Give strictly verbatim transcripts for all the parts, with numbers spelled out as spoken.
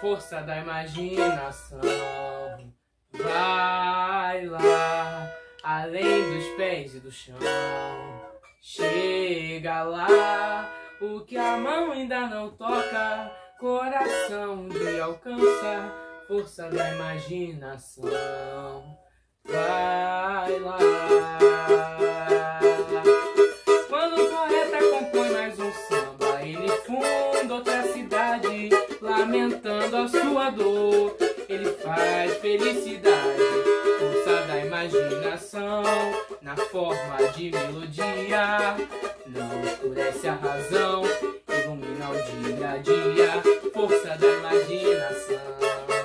força da imaginação. Vai lá, além dos pés e do chão. Chega lá, o que a mão ainda não toca, coração de alcança, força da imaginação. Vai lá. Quando o poeta compõe mais um samba, ele funda outra cidade, lamentando a sua dor. Ele faz felicidade, força da imaginação, na forma de melodia. Não escurece a razão, ilumina o dia a dia, força da imaginação.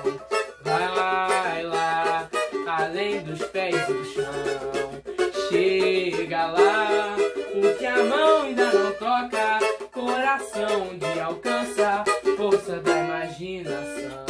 Vai lá, além dos pés e do chão. Chega lá, o que a mão ainda não toca, coração de alcança, força da imaginação.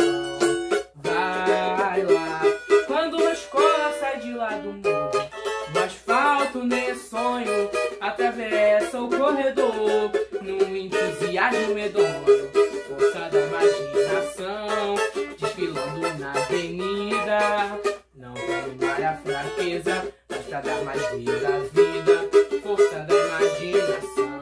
Vai lá, quando uma escola sai de lá do morro, no asfalto nem é sonho, atravessa o corredor, num entusiasmo medonho, força da imaginação, desfilando na avenida, não pra animar a fraqueza, mas pra dar mais vida à vida, força da imaginação.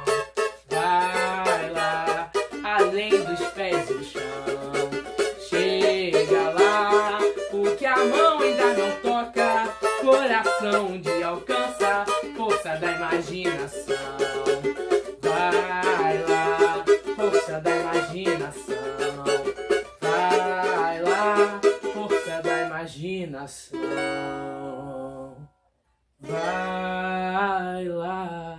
Vai lá, além dos pés e do chão. Chega lá, o que a mão ainda não toca, coração de alcança, força da imaginação. Vai lá, força da imaginação. Vai lá, força da imaginação. Vai lá.